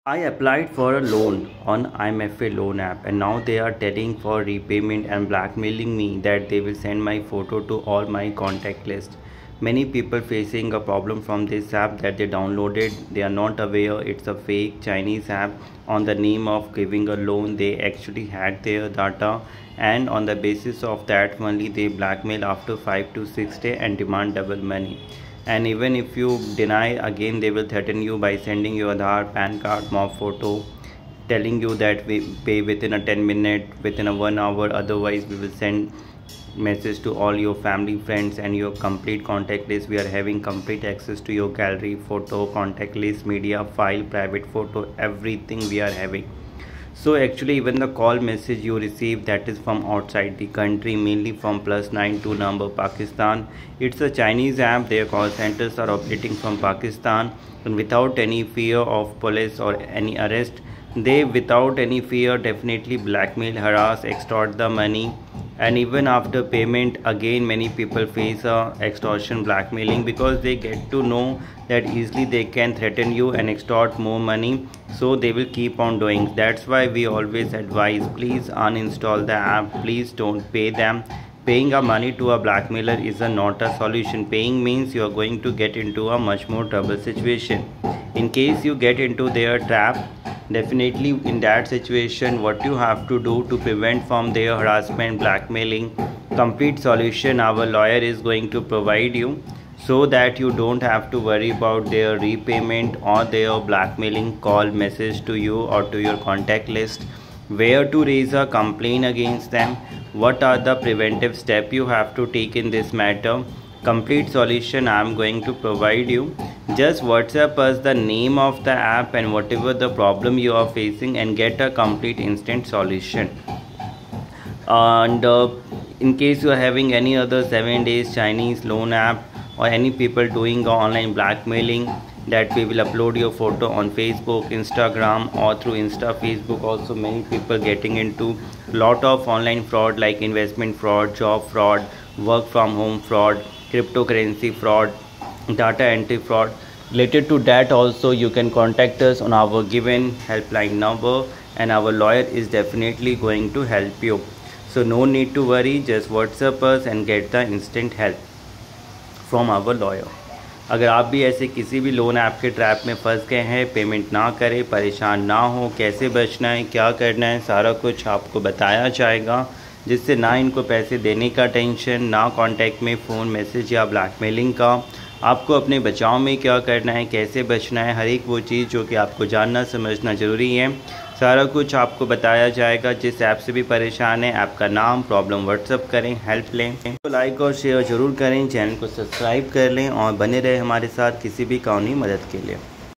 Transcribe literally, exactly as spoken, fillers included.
I applied for a loan on I M F A loan app and now they are telling for repayment and blackmailing me that they will send my photo to all my contact list. Many people facing a problem from this app that they downloaded, they are not aware it's a fake Chinese app. On the name of giving a loan, they actually hack their data, and on the basis of that only they blackmail after five to six days and demand double money. And even if you deny, again they will threaten you by sending you Aadhaar, PAN card, mob photo, telling you that we pay within a ten minute, within a one hour, otherwise we will send message to all your family, friends and your complete contact list. We are having complete access to your gallery, photo, contact list, media file, private photo, everything we are having. So actually even the call message you receive, that is from outside the country, mainly from plus nine two number Pakistan. It's a Chinese app. Their call centers are operating from Pakistan, and without any fear of police or any arrest, they without any fear definitely blackmail, harass, extort the money. And even after payment, again many people face a extortion, blackmailing, because they get to know that easily they can threaten you and extort more money, so they will keep on doing. That's why we always advise, please uninstall the app, please don't pay them. Paying a money to a blackmailer is a not a solution. Paying means you are going to get into a much more trouble situation. In case you get into their trap, definitely in that situation what you have to do to prevent from their harassment, blackmailing, complete solution our lawyer is going to provide you, so that you don't have to worry about their repayment or their blackmailing call message to you or to your contact list, where to raise a complaint against them, what are the preventive steps you have to take in this matter. Complete solution I am going to provide you. Just WhatsApp us the name of the app and whatever the problem you are facing and get a complete instant solution. And uh, in case you are having any other seven days Chinese loan app or any people doing online blackmailing, that we will upload your photo on Facebook, Instagram, or through Insta, Facebook. Also many people getting into lot of online fraud like investment fraud, job fraud, work from home fraud, cryptocurrency fraud, data entry fraud. Related to that also you can contact us on our given helpline number and our lawyer is definitely going to help you. So no need to worry, just WhatsApp us and get the instant help from our lawyer. अगर आप भी ऐसे किसी भी loan app के trap में फंस गए हैं, पेमेंट ना करें, परेशान ना हो, कैसे बचना है, क्या करना है, सारा कुछ आपको बताया जाएगा, जिससे ना इनको पैसे देने का टेंशन, ना कांटेक्ट में फ़ोन मैसेज या ब्लैकमेलिंग का। आपको अपने बचाव में क्या करना है, कैसे बचना है, हर एक वो चीज़ जो कि आपको जानना समझना ज़रूरी है, सारा कुछ आपको बताया जाएगा। जिस ऐप से भी परेशान है, ऐप का नाम, प्रॉब्लम व्हाट्सअप करें, हेल्प लें। तो लाइक और शेयर ज़रूर करें, चैनल को सब्सक्राइब कर लें और बने रहे हमारे साथ किसी भी कानूनी मदद के लिए।